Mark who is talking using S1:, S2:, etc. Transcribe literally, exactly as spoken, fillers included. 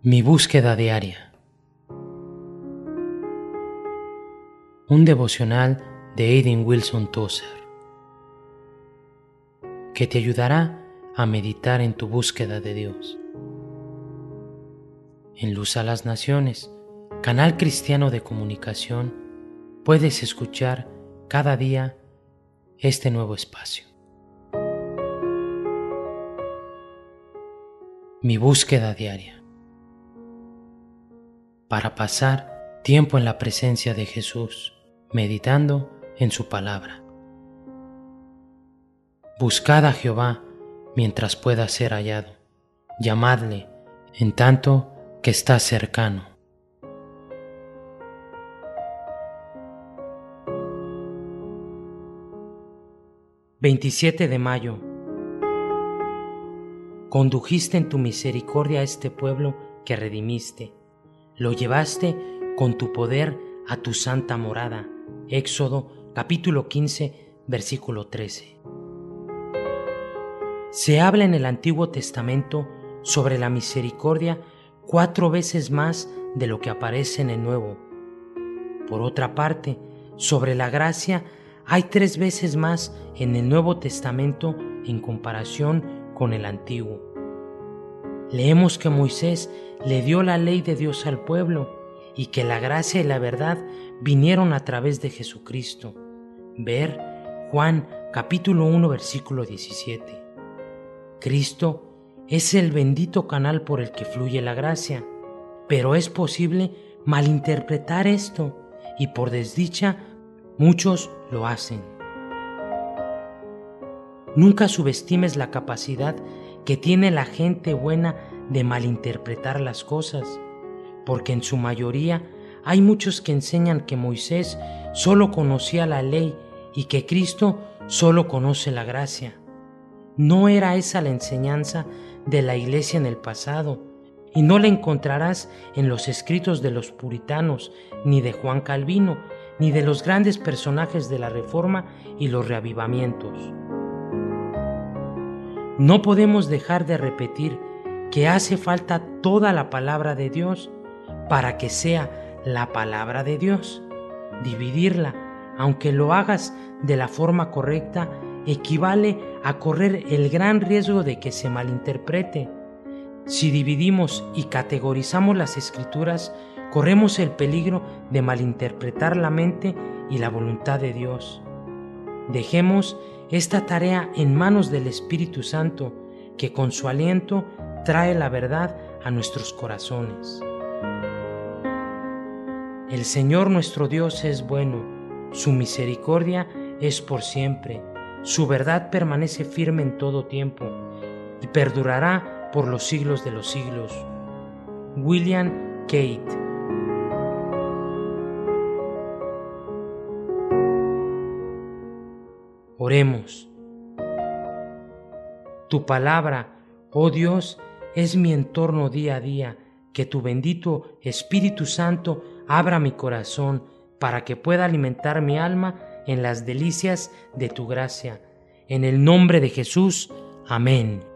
S1: Mi búsqueda diaria. Un devocional de Aidan Wilson Tozer que te ayudará a meditar en tu búsqueda de Dios. En Luz a las Naciones, canal cristiano de comunicación, puedes escuchar cada día este nuevo espacio. Mi búsqueda diaria. Para pasar tiempo en la presencia de Jesús, meditando en su palabra. Buscad a Jehová mientras pueda ser hallado, llamadle en tanto que está cercano. veintisiete de mayo. Condujiste en tu misericordia a este pueblo que redimiste. Lo llevaste con tu poder a tu santa morada. Éxodo capítulo quince, versículo trece. Se habla en el Antiguo Testamento sobre la misericordia cuatro veces más de lo que aparece en el Nuevo. Por otra parte, sobre la gracia hay tres veces más en el Nuevo Testamento en comparación con el Antiguo. Leemos que Moisés le dio la ley de Dios al pueblo y que la gracia y la verdad vinieron a través de Jesucristo. Ver Juan capítulo uno versículo diecisiete. Cristo es el bendito canal por el que fluye la gracia, pero es posible malinterpretar esto y por desdicha muchos lo hacen. Nunca subestimes la capacidad que tiene la gente buena de malinterpretar las cosas, porque en su mayoría hay muchos que enseñan que Moisés solo conocía la ley y que Cristo solo conoce la gracia. No era esa la enseñanza de la iglesia en el pasado, y no la encontrarás en los escritos de los puritanos, ni de Juan Calvino, ni de los grandes personajes de la Reforma y los reavivamientos. No podemos dejar de repetir que hace falta toda la palabra de Dios para que sea la palabra de Dios. Dividirla, aunque lo hagas de la forma correcta, equivale a correr el gran riesgo de que se malinterprete. Si dividimos y categorizamos las Escrituras, corremos el peligro de malinterpretar la mente y la voluntad de Dios. Dejemos esta tarea en manos del Espíritu Santo, que con su aliento trae la verdad a nuestros corazones. El Señor nuestro Dios es bueno, su misericordia es por siempre, su verdad permanece firme en todo tiempo y perdurará por los siglos de los siglos. William Cate. Oremos. Tu palabra, oh Dios, es mi entorno día a día. Que tu bendito Espíritu Santo abra mi corazón para que pueda alimentar mi alma en las delicias de tu gracia. En el nombre de Jesús. Amén.